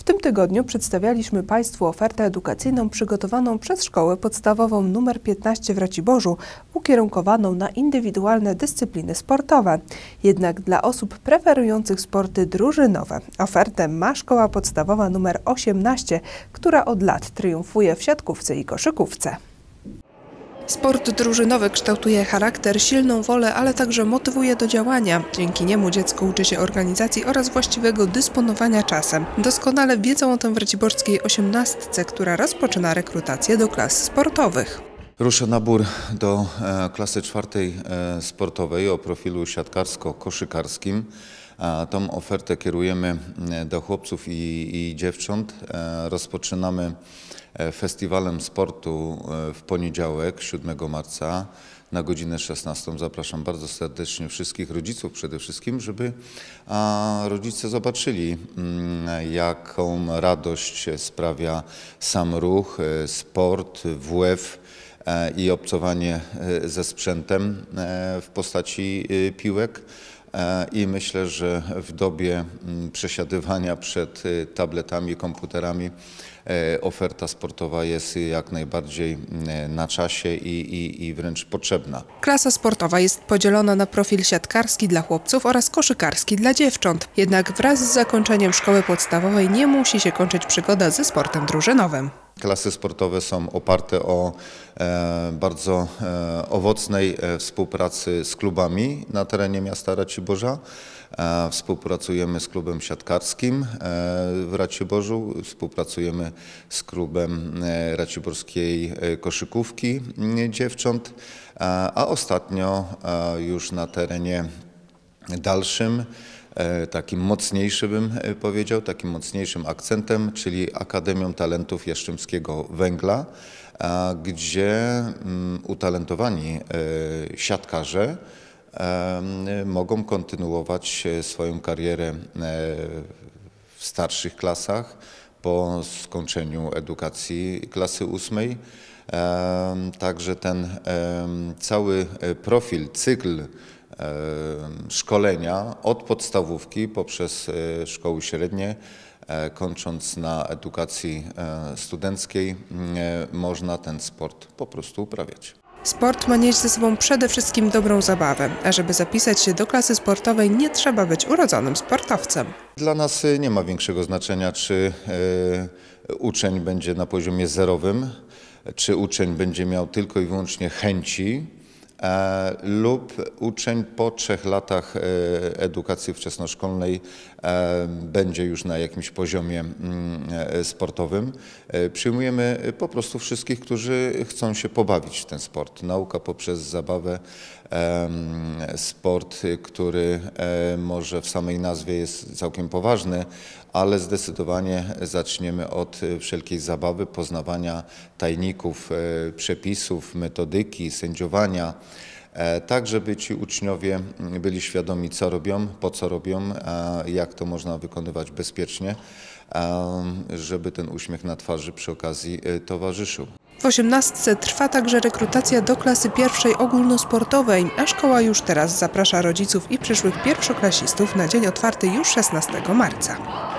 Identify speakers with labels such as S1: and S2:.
S1: W tym tygodniu przedstawialiśmy Państwu ofertę edukacyjną przygotowaną przez Szkołę Podstawową nr 15 w Raciborzu, ukierunkowaną na indywidualne dyscypliny sportowe. Jednak dla osób preferujących sporty drużynowe ofertę ma Szkoła Podstawowa nr 18, która od lat triumfuje w siatkówce i koszykówce. Sport drużynowy kształtuje charakter, silną wolę, ale także motywuje do działania. Dzięki niemu dziecko uczy się organizacji oraz właściwego dysponowania czasem. Doskonale wiedzą o tym w raciborskiej 18, która rozpoczyna rekrutację do klas sportowych.
S2: Rusza nabór do klasy 4 sportowej o profilu siatkarsko-koszykarskim. Tą ofertę kierujemy do chłopców i dziewcząt. Rozpoczynamy festiwalem sportu w poniedziałek, 7 marca na godzinę 16. Zapraszam bardzo serdecznie wszystkich rodziców przede wszystkim, żeby rodzice zobaczyli, jaką radość sprawia sam ruch, sport, WF i obcowanie ze sprzętem w postaci piłek. I myślę, że w dobie przesiadywania przed tabletami, komputerami oferta sportowa jest jak najbardziej na czasie i wręcz potrzebna.
S1: Klasa sportowa jest podzielona na profil siatkarski dla chłopców oraz koszykarski dla dziewcząt. Jednak wraz z zakończeniem szkoły podstawowej nie musi się kończyć przygoda ze sportem drużynowym.
S2: Klasy sportowe są oparte o bardzo owocnej współpracy z klubami na terenie miasta Raciborza. Współpracujemy z klubem siatkarskim w Raciborzu, współpracujemy z klubem raciborskiej koszykówki dziewcząt, a ostatnio już na terenie dalszym, takim mocniejszym bym powiedział, takim mocniejszym akcentem, czyli Akademią Talentów Jastrzębskiego Węgla, gdzie utalentowani siatkarze mogą kontynuować swoją karierę w starszych klasach po skończeniu edukacji klasy 8. Także ten cały profil, cykl szkolenia od podstawówki poprzez szkoły średnie, kończąc na edukacji studenckiej, można ten sport po prostu uprawiać.
S1: Sport ma nieść ze sobą przede wszystkim dobrą zabawę, a żeby zapisać się do klasy sportowej, nie trzeba być urodzonym sportowcem.
S2: Dla nas nie ma większego znaczenia, czy uczeń będzie na poziomie zerowym, czy uczeń będzie miał tylko i wyłącznie chęci, lub uczeń po 3 latach edukacji wczesnoszkolnej będzie już na jakimś poziomie sportowym. Przyjmujemy po prostu wszystkich, którzy chcą się pobawić w ten sport. Nauka poprzez zabawę, sport, który może w samej nazwie jest całkiem poważny, ale zdecydowanie zaczniemy od wszelkiej zabawy, poznawania tajników, przepisów, metodyki, sędziowania, tak żeby ci uczniowie byli świadomi, co robią, po co robią, jak to można wykonywać bezpiecznie, żeby ten uśmiech na twarzy przy okazji towarzyszył.
S1: W 18 trwa także rekrutacja do klasy 1 ogólnosportowej, a szkoła już teraz zaprasza rodziców i przyszłych pierwszoklasistów na dzień otwarty już 16 marca.